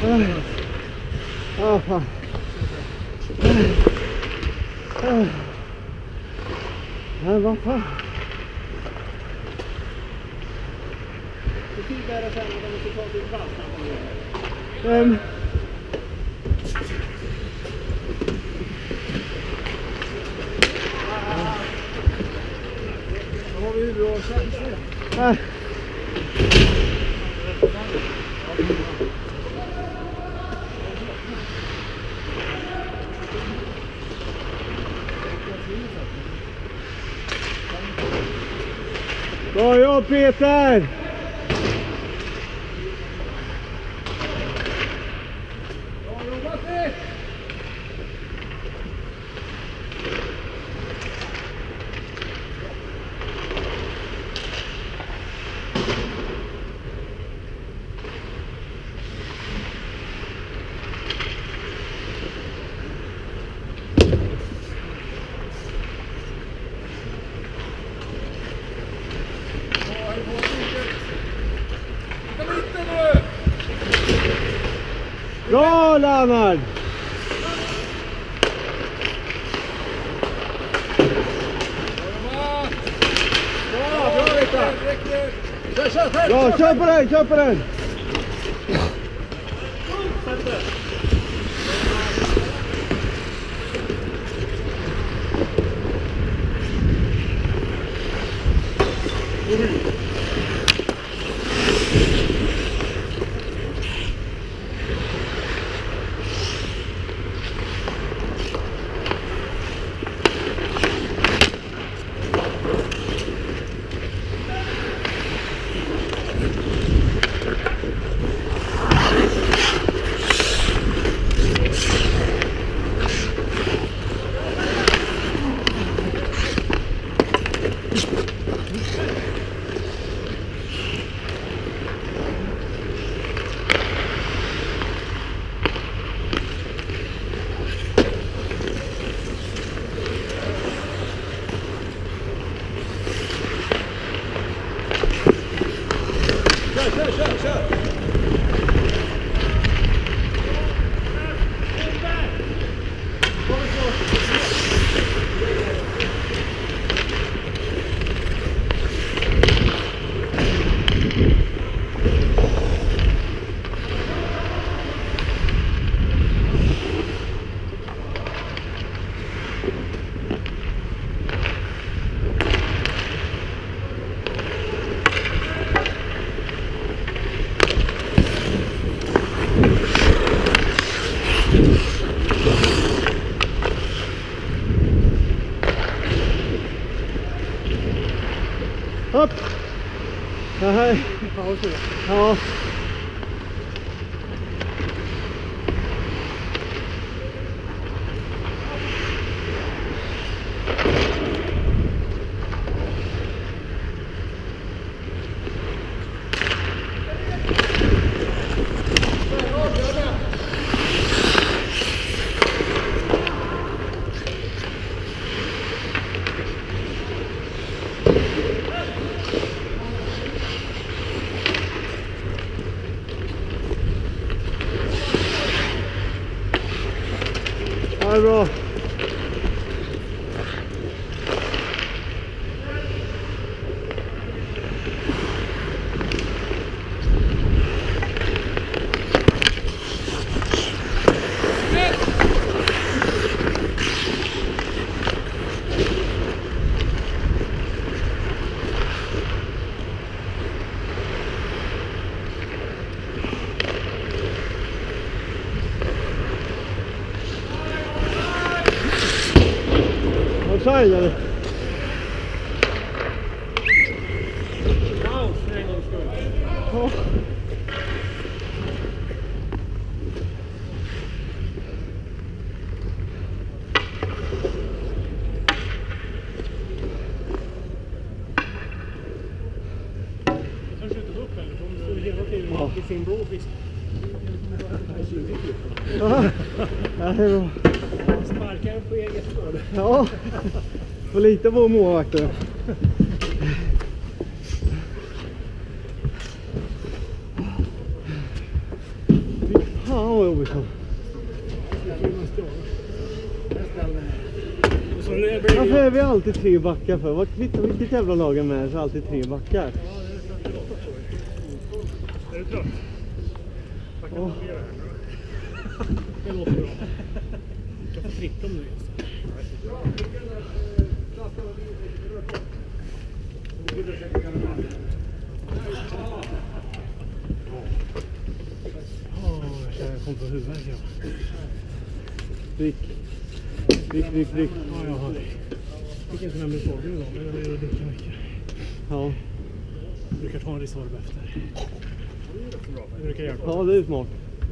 Ja, fan. Men vad fan? Hur tid är det sen när de måste ta till plats? Då har vi hur bra chanser. Bra jobb Peter! Bra Lennart! Bra, kör på den, kör på den! Kör! Upp! Det här. Ja. Ja, bra. Offside eller? Paus för en gångs skull. Ja. Kan du skjuta upp eller? Kommer du hela tiden i sin blåfisk? Ja, det är bra. Sparkar på eget spår. Ja, får lita på målvakten. Fy fan. Robinson. Och så när det blir... Varför är vi alltid 3 backar för? Vad kvittar vilket jävla lag är med så alltid 3 backar? Är du trött? Åh. Det låter bra. Jag får fritt om det. Jag kom på huvudet. Ryck. Ja, jag har det. Fick inte nämna frågan idag, men jag vill dricka mycket. Ja. Jag brukar ta en resorb efter. Det brukar hjälpa. Ja, det är smart.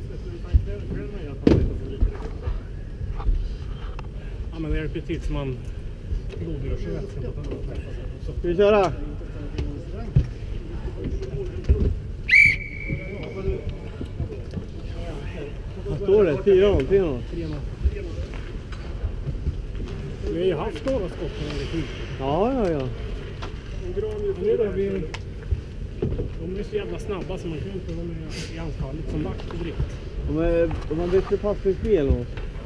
Ja, men det hjälper till så man godgör sig vätska på att Ska vi köra? Vad står det? 4-0, 3-0. Vi har ju haft några skott när det är Ja. de är så jävla snabba så man kan inte vara med i anfallet som back och drift. De har bättre passningsspel än oss.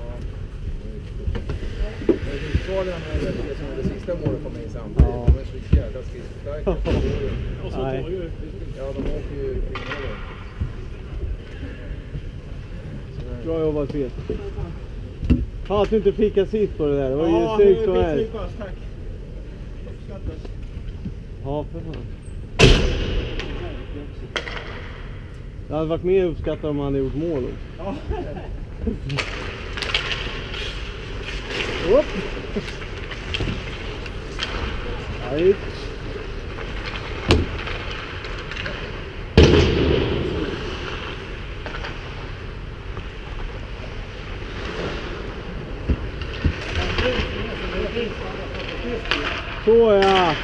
Det sista målet kom in samtidigt. Ja. De är så jävla skridskostarka. Och så Nej. tar ju... Ja, de åker ju kring målen. Bra jobbat, Pet. Fan att du inte fick assist på det där. Det var ju snyggt som helst. Tack. Ja, för fan. Det hade varit mer uppskattat om man hade gjort mål. Ja. Upp! Nej. Så ja!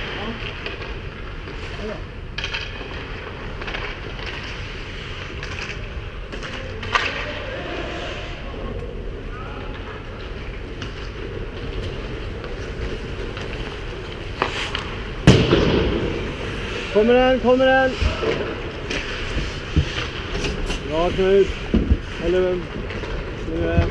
Kommer den! Bra Knut! Eller nu är...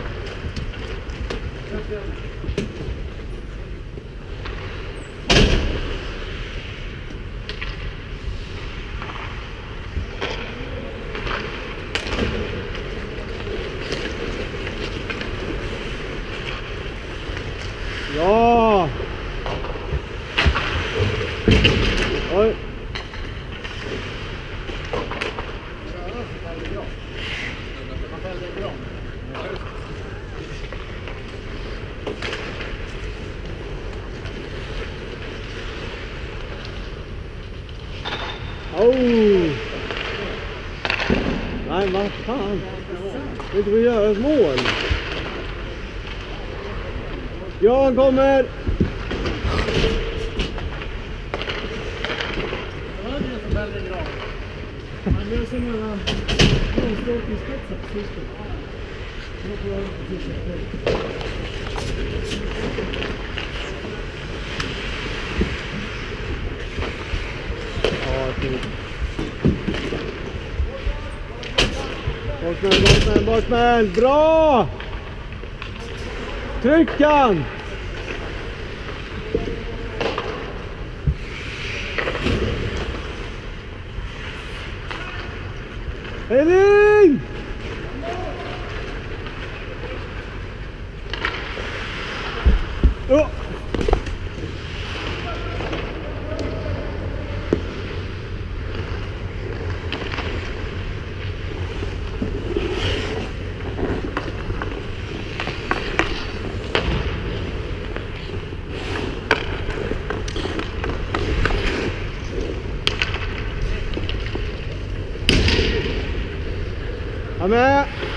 Ja! Oj! Oh! Nej, vad fan? Vet du vad göra ett mål? Jan kommer! Han gör sådana konståkningsspetsar på sista. Ja, fint. Bortman! Bra! Tryck han! Edin! Oh. Amen.